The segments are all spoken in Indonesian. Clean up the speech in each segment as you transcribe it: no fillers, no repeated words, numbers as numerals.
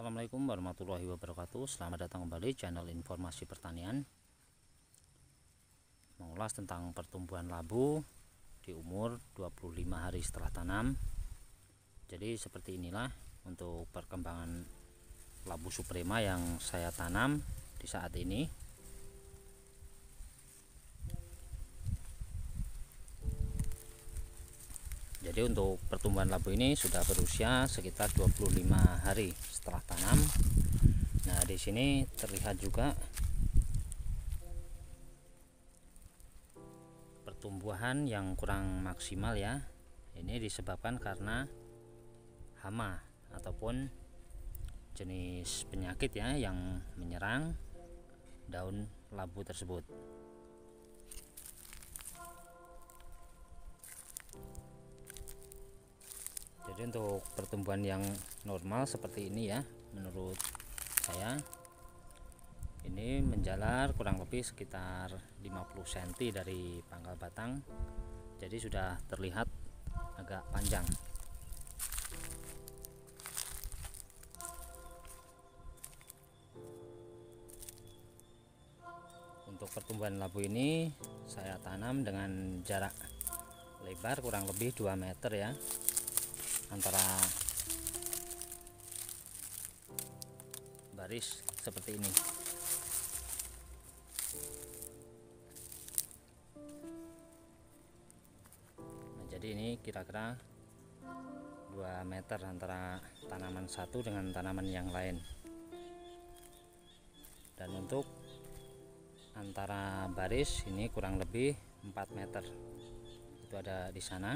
Assalamualaikum warahmatullahi wabarakatuh. Selamat datang kembali channel informasi pertanian. Mengulas tentang pertumbuhan labu di umur 25 hari setelah tanam. Jadi seperti inilah untuk perkembangan labu suprema yang saya tanam di saat ini. Jadi untuk pertumbuhan labu ini sudah berusia sekitar 25 hari setelah tanam. Nah, di sini terlihat juga pertumbuhan yang kurang maksimal ya. Ini disebabkan karena hama ataupun jenis penyakit ya yang menyerang daun labu tersebut. Jadi untuk pertumbuhan yang normal seperti ini ya, menurut saya ini menjalar kurang lebih sekitar 50 cm dari pangkal batang. Jadi sudah terlihat agak panjang. Untuk pertumbuhan labu ini saya tanam dengan jarak lebar kurang lebih 2 meter ya, antara baris seperti ini. Nah, jadi ini kira-kira 2 meter antara tanaman satu dengan tanaman yang lain. Dan untuk antara baris ini kurang lebih 4 meter. Itu ada di sana.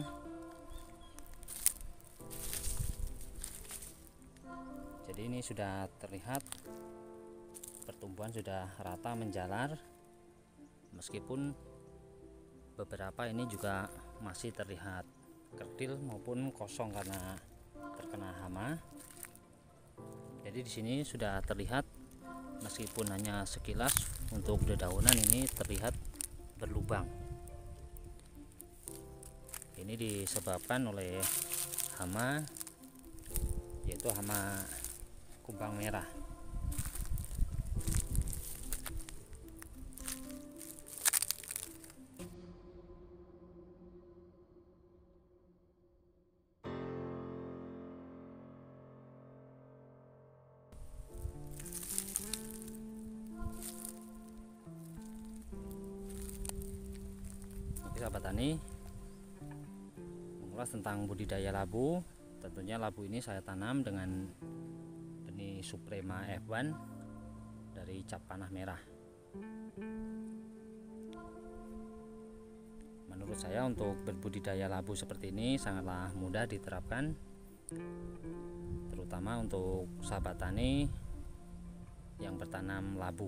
Jadi ini sudah terlihat pertumbuhan sudah rata menjalar, meskipun beberapa ini juga masih terlihat kerdil maupun kosong karena terkena hama. Jadi di sini sudah terlihat, meskipun hanya sekilas, untuk dedaunan ini terlihat berlubang. Ini disebabkan oleh hama, yaitu hama kumbang merah. Oke sahabat tani, mengulas tentang budidaya labu. Tentunya labu ini saya tanam dengan benih Suprema F1 dari cap panah merah. Menurut saya untuk berbudidaya labu seperti ini sangatlah mudah diterapkan, terutama untuk sahabat tani yang bertanam labu.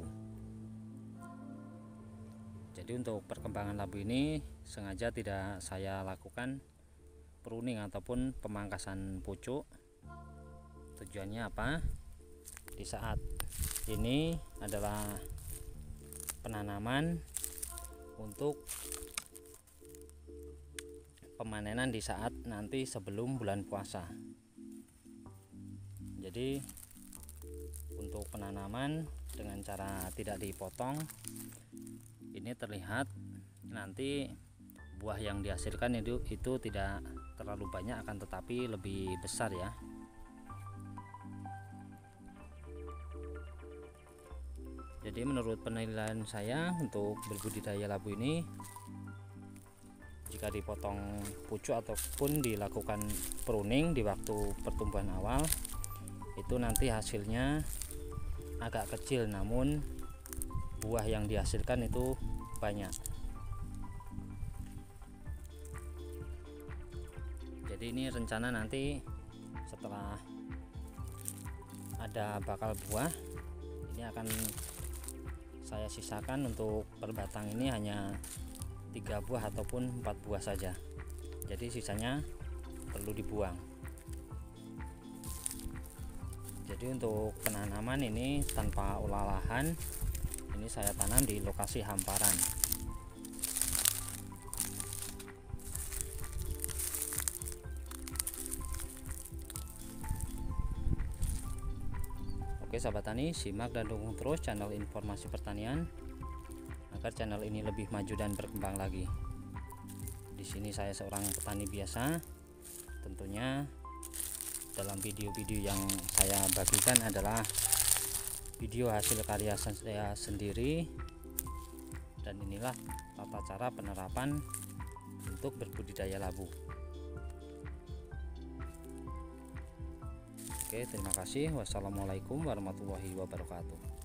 Jadi untuk perkembangan labu ini sengaja tidak saya lakukan pruning ataupun pemangkasan pucuk. Tujuannya apa? Di saat ini adalah penanaman untuk pemanenan di saat nanti sebelum bulan puasa. Jadi untuk penanaman dengan cara tidak dipotong, ini terlihat nanti buah yang dihasilkan itu tidak terlalu banyak, akan tetapi lebih besar ya. Jadi menurut penilaian saya untuk berbudidaya labu ini, jika dipotong pucuk ataupun dilakukan pruning di waktu pertumbuhan awal, itu nanti hasilnya agak kecil, namun buah yang dihasilkan itu banyak. Jadi ini rencana nanti setelah ada bakal buah, ini akan saya sisakan untuk per batang ini hanya 3 buah ataupun 4 buah saja. Jadi sisanya perlu dibuang. Jadi untuk penanaman ini tanpa olah lahan, ini saya tanam di lokasi hamparan. Oke sahabat tani, simak dan dukung terus channel informasi pertanian agar channel ini lebih maju dan berkembang lagi. Di sini saya seorang petani biasa. Tentunya dalam video-video yang saya bagikan adalah video hasil karya saya sendiri, dan inilah tata cara penerapan untuk berbudidaya labu. Oke, terima kasih. Wassalamualaikum warahmatullahi wabarakatuh.